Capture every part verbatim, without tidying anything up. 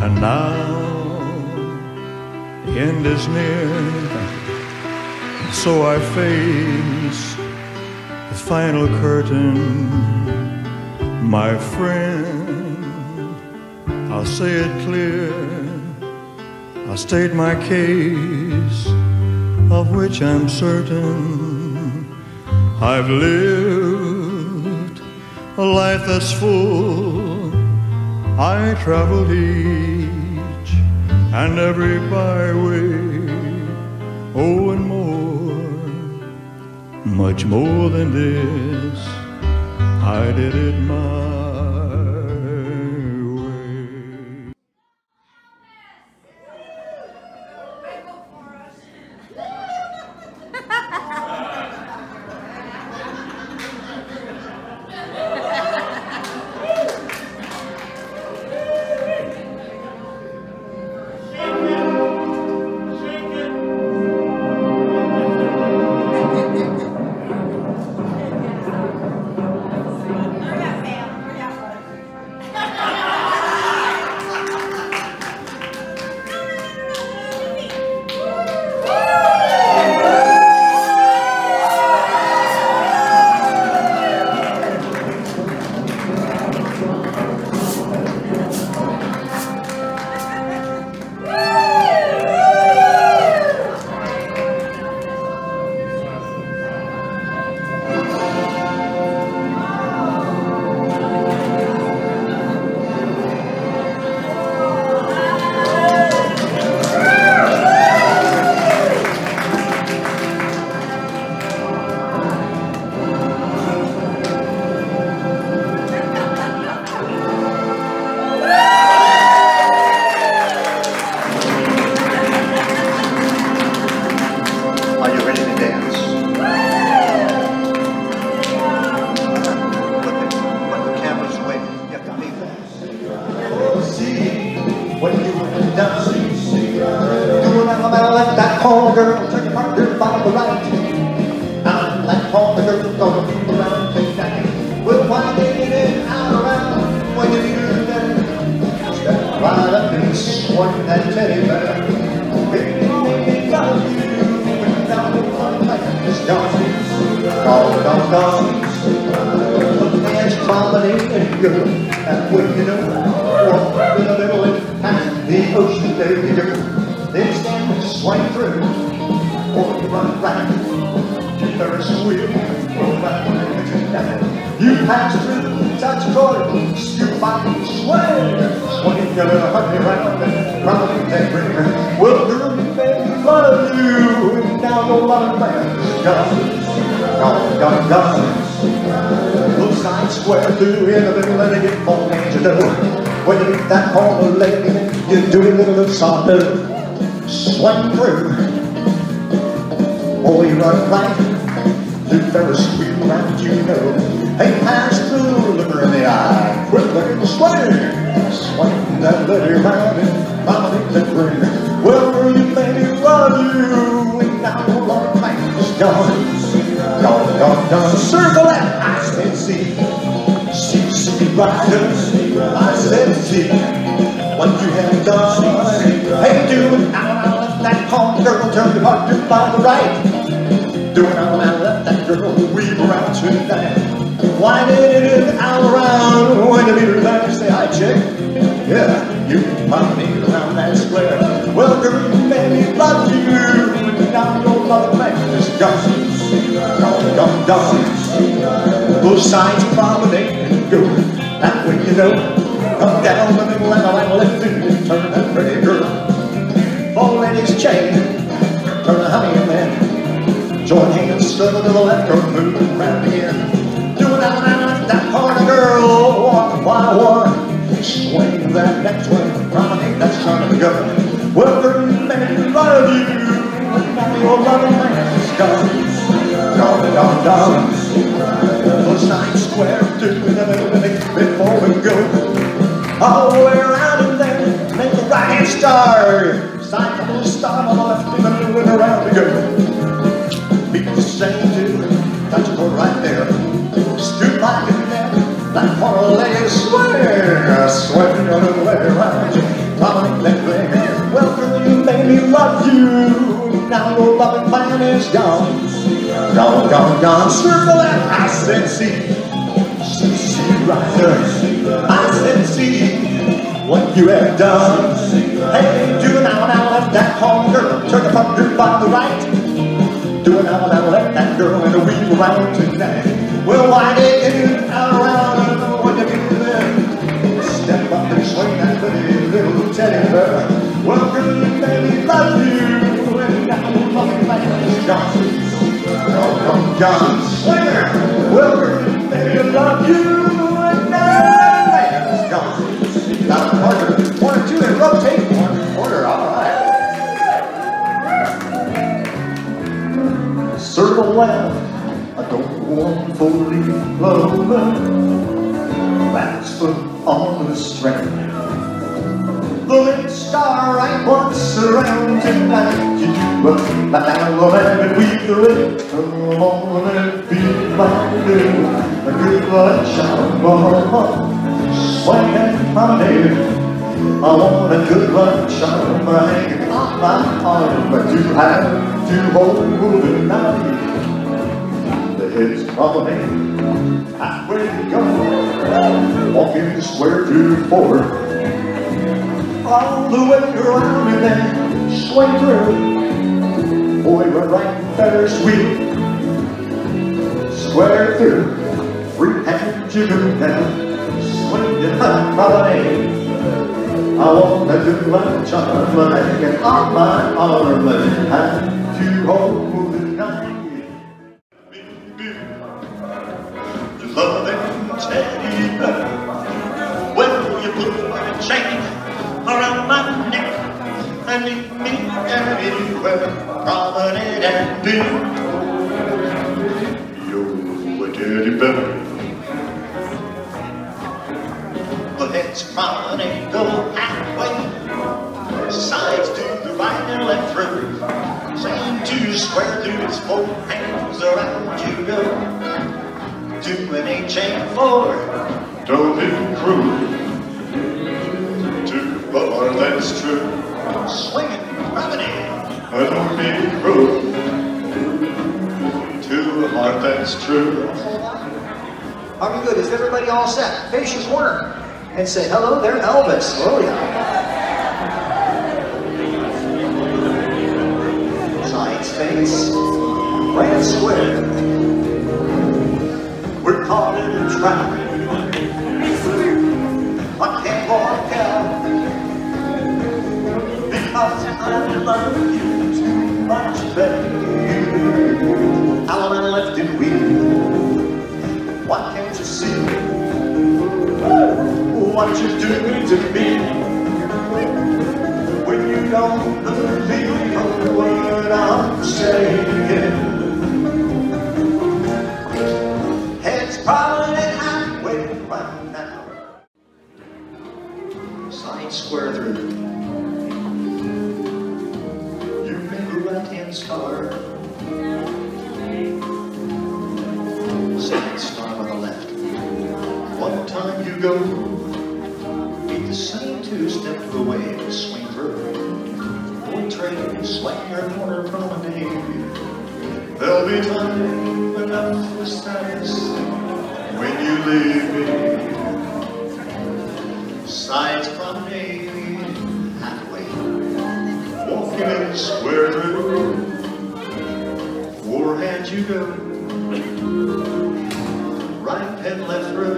And now the end is near, so I face the final curtain. My friend, I'll say it clear, I'll state my case, of which I'm certain. I've lived a life that's full. I traveled each and every byway, oh, and more, much more than this, I did it my way. Swing through, oh, you run right, the Ferris wheel around, you know. Hey, pass through, look her in the eye, quick look at the swing, swing that lady round and dominate that ring. Well, you made it run you, and now your long life is gone, gone, gone, gone. Circle that, I said see, see, see, riders, I said see, what you have done. Hey, do it now, now, let that calm girl turn your heart to by the right. Do it now, now, let that girl weave around tonight. Why did it all around? When you meet her there, say hi, chick. Yeah, you find me around that square. Well, girl, you made me love you, and now your love man is gone, gone, gone, gone. Both sides promenade and go that way, you know. Come down the middle and I'll lift it and turn that pretty girl. Fall in his chain, turn the honey and then join hands, struggle to the left or move around again. Do it out and that corner girl, one by one. Swing that next one, promenade that son of a gun. Well, girl, you made me love you, but now your loving man is gone. Gone, gone, gone. Those nine square two in the middle of it before we go. All the way around and then make the right hand star. Side couple star on the left in the middle and around we go. Beat the same two, touch it right there. Stoop back in there, that corner lady swing, swing on the way around. old loving man is gone. Gone, gone, gone. Circle that. I said, see, see, see right there. I said, see what you have done. Hey, do an hour now, let that home girl turn the pump drip on the right. Do an hour now, let that girl in a weave around tonight. Well, why did you do out around? I don't know what to do there. Step up and swing that pretty little teddy bear. Well, girl, baby, love you, and that old loving man is gone. Oh, come, John Swinger. Well, girl, baby, love you, and that man is gone. Now, Parker, one or two and rotate one order, all right. Circle left, I don't want for leave lover. That's for on the string. The late star right once around tonight. You do a Alabama and weave the ring. Come on and be my girl. A good lunch on swing and promenade. I want a good lunch on my hanging on my arm. But you have to hold the night. The head's promenade. Halfway to go. Walking the square to four. All the way around and then swing through. Boy, we're right there, sweet. Square through. Free hand you go down. Swing to my promenade. I want a good lunch on my neck and on my arm and have to hold the night. Baby, you loving teddy bear. Well, you put a chain around my neck and leave me anywhere, promenade and be. You're a teddy bear. The head's promenade, go halfway, sides to the right and left through. Same two square dudes, four hands around you go. To an H and four, don't be cruel. To a heart that's true, swinging promenade. Don't be cruel. To a heart that's true. Are we good? Is everybody all set? Face your corner and say, hello there, Elvis. Oh, yeah. Sides face, right square. We're caught in a trap. I can't walk out because I love you too much, babe. How am I left in weak? Why can't you see what you're doing to me? When you don't believe a word I'm saying. Heads prominent halfway right now. Side square through. You make a right-hand star. Side star on the left. One time you go, beat the same two-step away to swing through. One train, swing your corner promenade. There'll be time enough for sadness when you leave me. Sides promenade, halfway, walking in square through. Four hands you go, right and left through.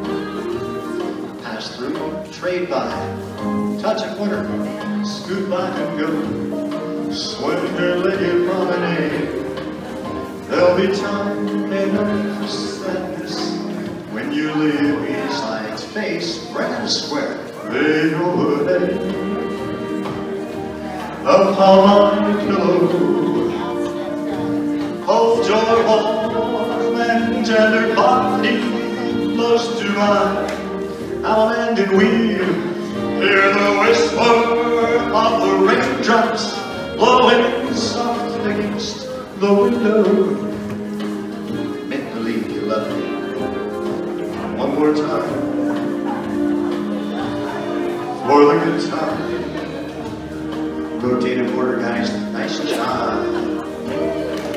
Pass through, trade by, touch a corner, scoot by and go. Swing your lady promenade. There'll be time enough for sadness when you leave me. Sides face, grand square, lay your head upon my pillow. Hold your warm and tender body close to mine. I'll land and we'll hear the whisper of the raindrops blowing softly against the window. Make believe you love me one more time for the good time. rotating border guys, nice job.